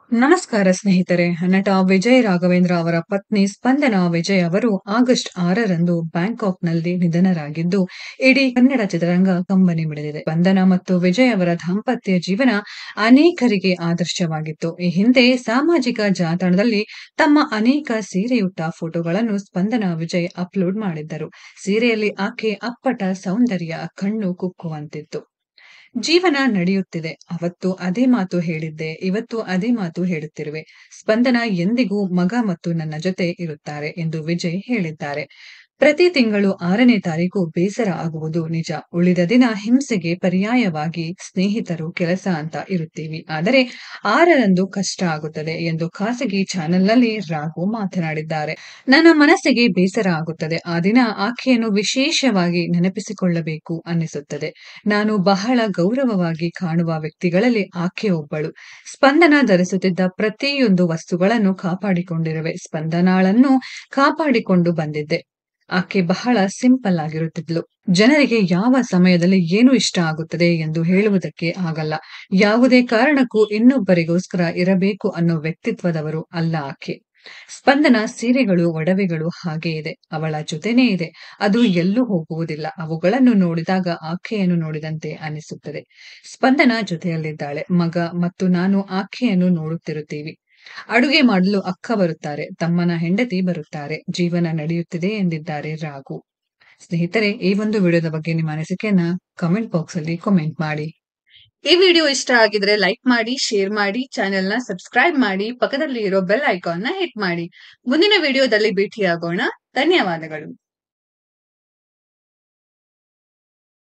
ನಮಸ್ಕಾರ ಸ್ನೇಹಿತರೆ. ನಟ ವಿಜಯ್ ರಾಘವೇಂದ್ರ ಅವರ ಪತ್ನಿ ಸ್ಪಂದನಾ ವಿಜಯ್ ಅವರು ಆಗಸ್ಟ್ 6ರಂದು ಬ್ಯಾಂಕಾಕ್‌ನಲ್ಲಿ ನಿಧನರಾಗಿದ್ದು, ಇಡೀ ಕನ್ನಡ ಚಿತ್ರರಂಗ ಕಂಬನಿ ಮಿಡಿದಿದೆ. ಸ್ಪಂದನಾ ಮತ್ತು ವಿಜಯ್ ಅವರ ದಾಂಪತ್ಯ ಜೀವನ ಅನೇಕರಿಗೆ ಆದರ್ಶವಾಗಿತ್ತು. ಈ ಹಿಂದೆ ಸಾಮಾಜಿಕ ಜಾಲತಾಣದಲ್ಲಿ ತಮ್ಮ ಅನೇಕ ಸೀರೆಯುಟ್ಟ ಫೋಟೋಗಳನ್ನು ಸ್ಪಂದನಾ ವಿಜಯ್ ಅಪ್‌ಲೋಡ್ ಮಾಡಿದ್ದರು. ಸೀರೆಯಲ್ಲಿ ಆಕೆ ಅಪ್ಪಟ ಸೌಂದರ್ಯ ಕಣ್ಣು ಕುಕ್ಕುವಂತಿತ್ತು. ಜೀವನ ನಡೆಯುತ್ತಿದೆ. ಅವತ್ತು ಅದೇ ಮಾತು ಹೇಳಿದ್ದೆ, ಇವತ್ತು ಅದೇ ಮಾತು ಹೇಳುತ್ತಿರುವೆ. ಸ್ಪಂದನಾ ಎಂದಿಗೂ ಮಗ ಮತ್ತು ನನ್ನ ಜೊತೆ ಇರುತ್ತಾರೆ ಎಂದು ವಿಜಯ್ ಹೇಳಿದ್ದಾರೆ. ಪ್ರತಿ ತಿಂಗಳು 6ನೇ ತಾರೀಕು ಬೇಸರ ಆಗುವುದು ನಿಜ. ಉಳಿದ ದಿನ ಹಿಂಸೆಗೆ ಪರ್ಯಾಯವಾಗಿ ಸ್ನೇಹಿತರು, ಕೆಲಸ ಅಂತ ಇರುತ್ತೀವಿ. ಆದರೆ 6ರಂದು ಕಷ್ಟ ಆಗುತ್ತದೆ ಎಂದು ಖಾಸಗಿ ಚಾನೆಲ್ನಲ್ಲಿ ರಾಘು ಮಾತನಾಡಿದ್ದಾರೆ. ನನ್ನ ಮನಸ್ಸಿಗೆ ಬೇಸರ ಆಗುತ್ತದೆ. ಆ ದಿನ ಆಕೆಯನ್ನು ವಿಶೇಷವಾಗಿ ನೆನಪಿಸಿಕೊಳ್ಳಬೇಕು ಅನ್ನಿಸುತ್ತದೆ. ನಾನು ಬಹಳ ಗೌರವವಾಗಿ ಕಾಣುವ ವ್ಯಕ್ತಿಗಳಲ್ಲಿ ಆಕೆ ಒಬ್ಬಳು. ಸ್ಪಂದನಾ ಧರಿಸುತ್ತಿದ್ದ ಪ್ರತಿಯೊಂದು ವಸ್ತುಗಳನ್ನು ಕಾಪಾಡಿಕೊಂಡಿರುವೆ. ಸ್ಪಂದನಾಳನ್ನು ಕಾಪಾಡಿಕೊಂಡು ಬಂದಿದ್ದೆ. ಆಕೆ ಬಹಳ ಸಿಂಪಲ್ ಆಗಿರುತ್ತಿದ್ಲು. ಜನರಿಗೆ ಯಾವ ಸಮಯದಲ್ಲಿ ಏನು ಇಷ್ಟ ಆಗುತ್ತದೆ ಎಂದು ಹೇಳುವುದಕ್ಕೆ ಆಗಲ್ಲ. ಯಾವುದೇ ಕಾರಣಕ್ಕೂ ಇನ್ನೊಬ್ಬರಿಗೋಸ್ಕರ ಇರಬೇಕು ಅನ್ನೋ ವ್ಯಕ್ತಿತ್ವದವರು ಅಲ್ಲ ಆಕೆ. ಸ್ಪಂದನಾ ಸೀರೆಗಳು, ಒಡವೆಗಳು ಹಾಗೇ ಇದೆ. ಅವಳ ಜೊತೆನೇ ಇದೆ. ಅದು ಎಲ್ಲೂ ಹೋಗುವುದಿಲ್ಲ. ಅವುಗಳನ್ನು ನೋಡಿದಾಗ ಆಕೆಯನ್ನು ನೋಡಿದಂತೆ ಅನಿಸುತ್ತದೆ. ಸ್ಪಂದನಾ ಜೊತೆಯಲ್ಲಿದ್ದಾಳೆ. ಮಗ ಮತ್ತು ನಾನು ಆಕೆಯನ್ನು ನೋಡುತ್ತಿರುತ್ತೀವಿ. ಅಡುಗೆ ಮಾಡಲು ಅಕ್ಕ ಬರುತ್ತಾರೆ. ತಮ್ಮನ ಹೆಂಡತಿ ಬರುತ್ತಾರೆ. ಜೀವನ ನಡೆಯುತ್ತಿದೆ ಎಂದಿದ್ದಾರೆ ರಾಘು. ಸ್ನೇಹಿತರೆ, ಈ ಒಂದು ವಿಡಿಯೋದ ಬಗ್ಗೆ ನಿಮ್ಮ ಅನಿಸಿಕೆಯನ್ನ ಕಾಮೆಂಟ್ ಬಾಕ್ಸ್ ಅಲ್ಲಿ ಕಾಮೆಂಟ್ ಮಾಡಿ. ಈ ವಿಡಿಯೋ ಇಷ್ಟ ಆಗಿದ್ರೆ ಲೈಕ್ ಮಾಡಿ, ಶೇರ್ ಮಾಡಿ, ಚಾನೆಲ್ನ ಸಬ್ಸ್ಕ್ರೈಬ್ ಮಾಡಿ, ಪಕ್ಕದಲ್ಲಿ ಇರೋ ಬೆಲ್ ಐಕಾನ್ನ ಹಿಟ್ ಮಾಡಿ. ಮುಂದಿನ ವಿಡಿಯೋದಲ್ಲಿ ಭೇಟಿಯಾಗೋಣ. ಧನ್ಯವಾದಗಳು.